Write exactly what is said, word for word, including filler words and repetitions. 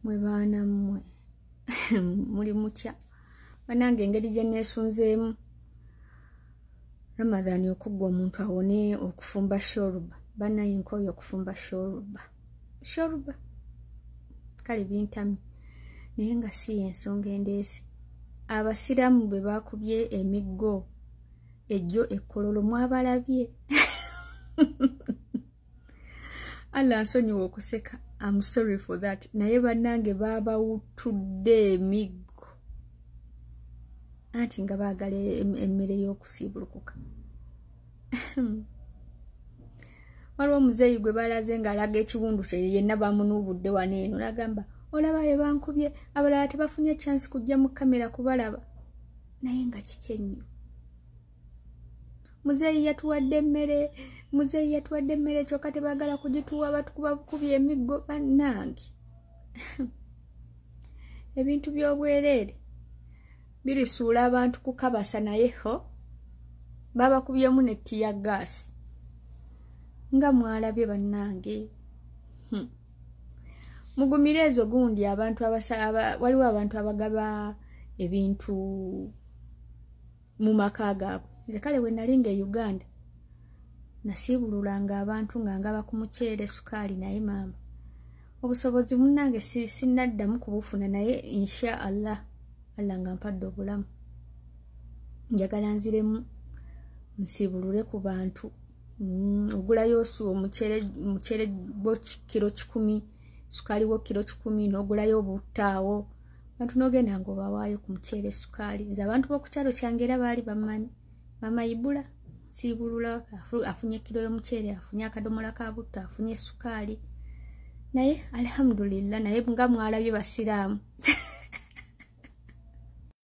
mwe baana mmwe muli mutya banange engeri gye neesunzeemu Ramadhan okugwa omuntu awone okufumba shoruba banaye nkoyo okufumba shoruba shoruba kale bintami naye nga si ensonga endeesi Abasiraamu bwe bakubye emiggo ejjo ekkololo mwabalabye Allah ansonyiwa okuseka I'm sorry for that naye bannange babawutudde emiggo anti nga baagala emmere y'okusiibulukuka waliwo omuzeeyi gwe balaze ng'alaga ekiwundu kye yenna bamunuubudde wano eno n'agamba olaba ye bankubye abalala tebafunye chance kujja mu kamera kubalaba naye nga kiki ennyo muzeeyi yatuwadde emmere muzeeyi yatuwadde emmere kyokka tebaagala kugituwa batukuba bukubye emiggo bannange ebintu by'obwereere birisuula abantu kukabasa naye ho babakubyemu ne ttiya gaasi nga mwalabye bannange hmm. Mugumire ezo gundi abantu abasaba waliwo abantu abagaba ebintu mu maka gaabwe nze kale we nali nga e Uganda nasiibululanga abantu nga ngaba ku muceere sukaali naye maama obusobozi munnange sinnaddamu kubufuna naye insha Allah Allah nga mpadde obulamu njagala nziremu nsiibulule ku bantu mm, ogulayo osu omuceere muceere bo kiro kikumi sukaali wo kiro kikumi n'ogulayo obuttaawo abantu n'ogenda ng'obawaayo ku muceere sukaali nze abantu b'oku kyalo kyange era baali bamanyi mama Ibula siibulula afunye kiro y'omuceere afunye akadomola ka butta afunye sukaali naye alhamdulillah naye nga mwalabye Basiraamu